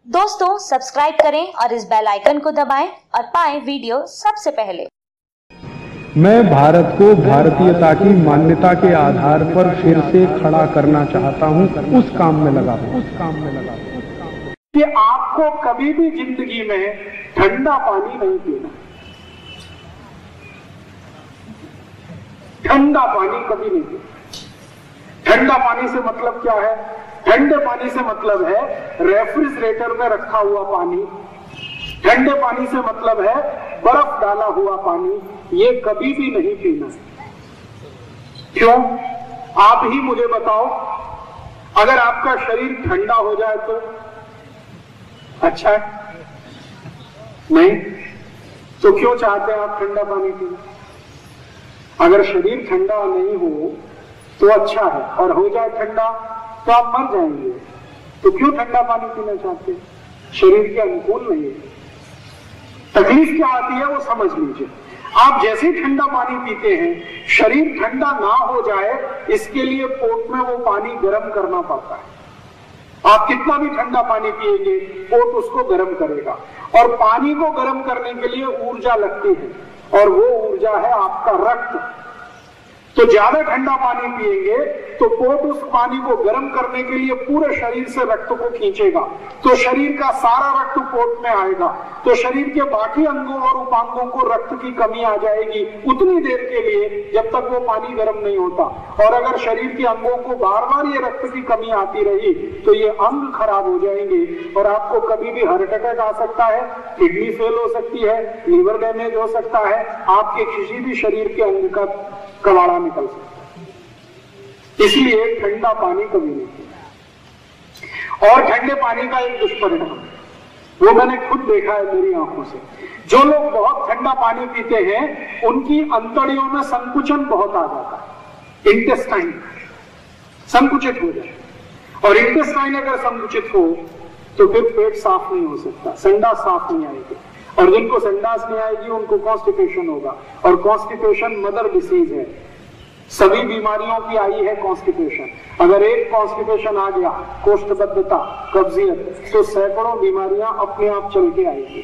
दोस्तों सब्सक्राइब करें और इस बेल आइकन को दबाएं और पाएं वीडियो सबसे पहले। मैं भारत को भारतीयता की मान्यता के आधार पर फिर से खड़ा करना चाहता हूं, उस काम में लगा हूं। कि आपको कभी भी जिंदगी में ठंडा पानी नहीं पीना। ठंडा पानी कभी नहीं पीना। ठंडा पानी से मतलब क्या है? ठंडे पानी से मतलब है रेफ्रिजरेटर में रखा हुआ पानी। ठंडे पानी से मतलब है बर्फ डाला हुआ पानी। ये कभी भी नहीं पीना। क्यों? आप ही मुझे बताओ, अगर आपका शरीर ठंडा हो जाए तो अच्छा है? नहीं तो क्यों चाहते हैं आप ठंडा पानी पीना? अगर शरीर ठंडा नहीं हो तो अच्छा है, और हो जाए ठंडा तो आप मर जाएंगे। तो क्यों ठंडा पानी पीना चाहते हैं? शरीर के अनुकूल नहीं है। तकलीफ क्या आती है वो समझ लीजिए। आप जैसे ठंडा पानी पीते हैं, शरीर ठंडा ना हो जाए इसके लिए पोट में वो पानी गर्म करना पड़ता है। आप कितना भी ठंडा पानी पिएंगे, पोट उसको गर्म करेगा, और पानी को गर्म करने के लिए ऊर्जा लगती है, और वो ऊर्जा है आपका रक्त। तो ज्यादा ठंडा पानी पिएंगे तो पोट उस पानी को गर्म करने के लिए पूरे शरीर से रक्त को खींचेगा, तो शरीर का सारा रक्त पोट में आएगा, तो शरीर के बाकी अंगों और उपांगों को रक्त की कमी आ जाएगी उतनी देर के लिए जब तक वो पानी गर्म नहीं होता। और अगर शरीर के अंगों को बार बार ये रक्त की कमी आती रही तो ये अंग खराब हो जाएंगे, और आपको कभी भी हार्ट अटैक आ सकता है, किडनी फेल हो सकती है, लीवर डैमेज हो सकता है, आपके किसी भी शरीर के अंग का कबाड़ा निकल सकता है। इसलिए ठंडा पानी कभी नहीं पीना। और ठंडे पानी का एक दुष्परिणाम है, वो मैंने खुद देखा है मेरी आंखों से। जो लोग बहुत ठंडा पानी पीते हैं उनकी अंतड़ियों में संकुचन बहुत आ जाता है, इंटेस्टाइन संकुचित हो जाए, और इंटेस्टाइन अगर संकुचित हो तो फिर पेट साफ नहीं हो सकता, संडास साफ नहीं आएगी, और जिनको संडास नहीं आएगी उनको कॉन्स्टिपेशन होगा, और कॉन्स्टिपेशन मदर डिसीज है। सभी बीमारियों की आई है कॉन्स्टिपेशन। अगर एक कॉन्स्टिपेशन आ गया, कोष्ठबद्धता, कब्जियत, तो सैकड़ों बीमारियां अपने आप चल के आएगी।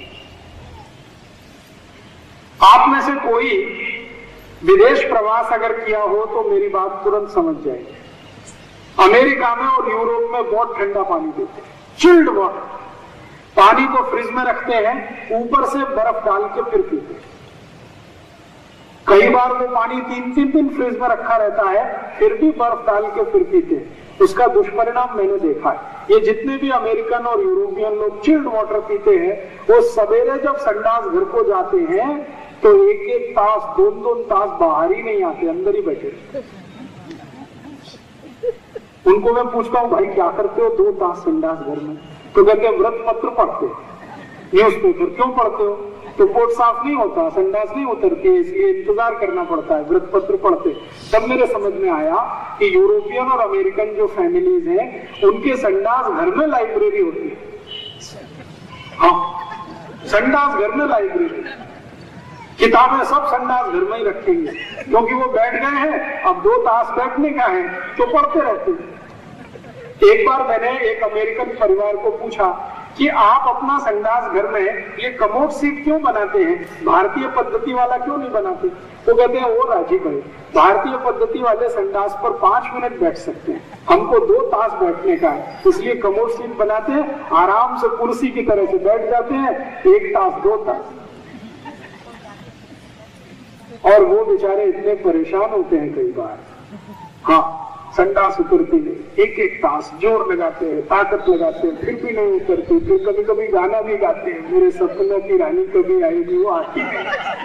आप में से कोई विदेश प्रवास अगर किया हो तो मेरी बात तुरंत समझ जाएगी। अमेरिका में और यूरोप में बहुत ठंडा पानी देते हैं, चिल्ड वाटर। पानी को फ्रिज में रखते हैं, ऊपर से बर्फ डाल के फिर पीते हैं। कई बार वो पानी 3-3 दिन फ्रिज में रखा रहता है, फिर भी बर्फ डाल के फिर पीते हैं। उसका दुष्परिणाम मैंने देखा है। ये जितने भी अमेरिकन और यूरोपियन लोग चिल्ड वाटर पीते हैं, वो सवेरे जब संडास घर को जाते हैं तो 1-1 तास 2-2 तास बाहर ही नहीं आते, अंदर ही बैठे। उनको मैं पूछता हूँ, भाई क्या करते हो 2 तास संडास घर में? तो कहते हैं व्रत पत्र पढ़ते, न्यूज़पेपर। क्यों पढ़ते हो? तो पोट साफ नहीं होता, संडास नहीं उतरती, इसलिए इंतजार करना पड़ता है, व्रत पत्र पढ़ते। तब मेरे समझ में आया कि यूरोपियन और अमेरिकन जो फैमिलीज हैं उनके संडास घर में लाइब्रेरी होती है। हाँ, संडास घर में लाइब्रेरी, किताबें सब संडास घर में ही रखेंगे, क्योंकि वो बैठ गए हैं, अब 2 तास बैठने का है तो पढ़ते रहते हैं। एक बार मैंने एक अमेरिकन परिवार को पूछा कि आप अपना संडास घर में ये कमोड सीट क्यों बनाते हैं, भारतीय पद्धति वाला क्यों नहीं बनाते? तो कहते हैं वो राजी भाई, भारतीय पद्धति वाले संडास पर 5 मिनट बैठ सकते हैं, हमको 2 तास बैठने का है, इसलिए कमोड सीट बनाते हैं, आराम से कुर्सी की तरह से बैठ जाते हैं, 1 तास 2 तास। और वो बेचारे इतने परेशान होते हैं कई बार, हाँ संडास उतरती नहीं, 1-1 तास जोर लगाते हैं, ताकत लगाते हैं, फिर भी नहीं उतरती। फिर कभी कभी गाना भी गाते हैं, मेरे सपनों की रानी कभी आएगी, वो आती नहीं।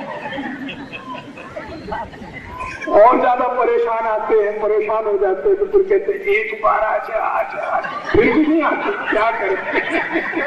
और ज्यादा परेशान आते हैं, परेशान हो जाते हैं, तो फिर कहते हैं 1 बार आजा आजा, फिर भी नहीं आते, क्या करें?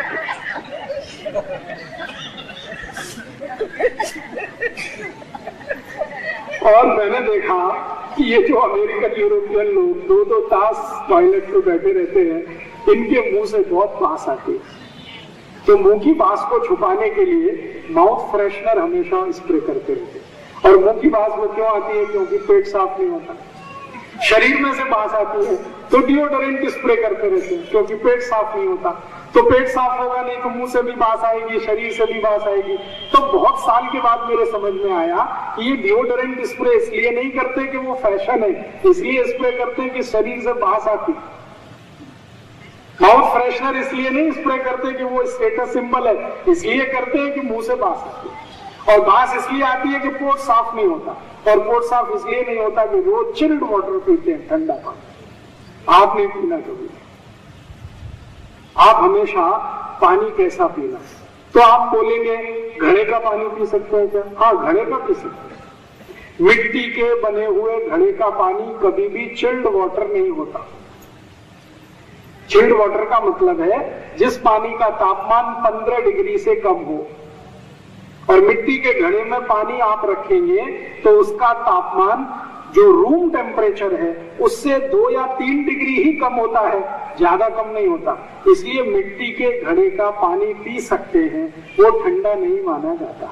और मैंने देखा कि ये जो अमेरिकन यूरोपियन लोग 2-2 तास टॉयलेट पे बैठे रहते हैं, इनके मुंह से बहुत बास आती है। तो मुंह की बास को छुपाने के लिए माउथ फ्रेशनर हमेशा स्प्रे करते रहते हैं। और मुंह की बास वो क्यों आती है? क्योंकि पेट साफ नहीं होता। शरीर में से बास आती है तो डिओडोरेंट स्प्रे करते रहते हैं, क्योंकि पेट साफ नहीं होता। तो पेट साफ होगा नहीं तो मुंह से भी बास आएगी, शरीर से भी बास आएगी। तो बहुत साल के बाद मेरे समझ में आया कि ये डिओडोरेंट स्प्रे इसलिए नहीं करते कि वो फैशन है, इसलिए स्प्रे करते हैं कि शरीर से बास आती। माउथ फ्रेशनर इसलिए नहीं स्प्रे करते कि वो स्टेटस सिंबल है, इसलिए करते हैं कि मुंह से बास आती है। और बास इसलिए आती है कि पोट साफ नहीं होता, और पोट साफ इसलिए नहीं होता कि रोज चिल्ड वाटर पीते हैं, ठंडा पानी। आप नहीं पीना कभी। आप हमेशा पानी कैसा पीना। तो आप बोलेंगे घड़े का पानी पी सकते हैं क्या? हाँ, घड़े का पी सकते हैं। मिट्टी के बने हुए घड़े का पानी कभी भी चिल्ड वाटर नहीं होता। चिल्ड वाटर का मतलब है जिस पानी का तापमान 15 डिग्री से कम हो, और मिट्टी के घड़े में पानी आप रखेंगे तो उसका तापमान जो रूम टेम्परेचर है उससे 2 या 3 डिग्री ही कम होता है, ज्यादा कम नहीं होता। इसलिए मिट्टी के घड़े का पानी पी सकते हैं, वो ठंडा नहीं माना जाता।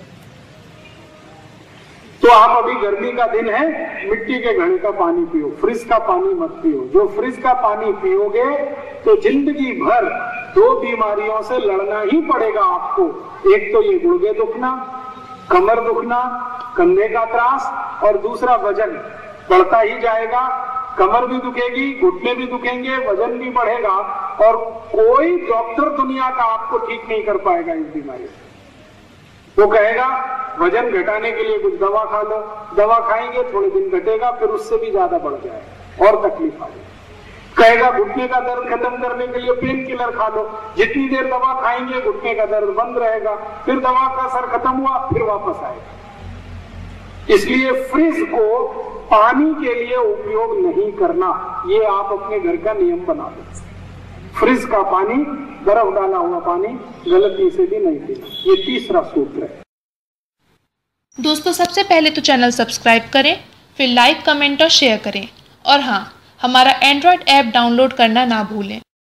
तो आप अभी गर्मी का दिन है, मिट्टी के घड़े का पानी पियो, फ्रिज का पानी मत पियो। जो फ्रिज का पानी पियोगे तो जिंदगी भर 2 बीमारियों से लड़ना ही पड़ेगा आपको। एक तो ये गुर्दे दुखना, कमर दुखना, कंधे का त्रास, और दूसरा वजन बढ़ता ही जाएगा। कमर भी दुखेगी, घुटने भी दुखेंगे, वजन भी बढ़ेगा, और कोई डॉक्टर दुनिया का आपको ठीक नहीं कर पाएगा इस बीमारी से। वो कहेगा वजन घटाने के लिए कुछ दवा खा लो, दवा खाएंगे थोड़े दिन घटेगा, फिर उससे भी ज्यादा बढ़ जाएगा और तकलीफ आएगी। कहेगा घुटने का दर्द खत्म करने के लिए पेन किलर खा लो, जितनी देर दवा खाएंगे घुटने का दर्द बंद रहेगा, फिर दवा का असर खत्म हुआ फिर वापस आएगा। इसलिए फ्रिज को पानी के लिए उपयोग नहीं करना, ये आप अपने घर का नियम बना दो। फ्रिज का पानी, बर्फ डाला हुआ पानी गलती से भी नहीं पीना। ये तीसरा सूत्र है। दोस्तों, सबसे पहले तो चैनल सब्सक्राइब करें, फिर लाइक, कमेंट और शेयर करें, और हाँ, हमारा एंड्रॉयड ऐप डाउनलोड करना ना भूलें।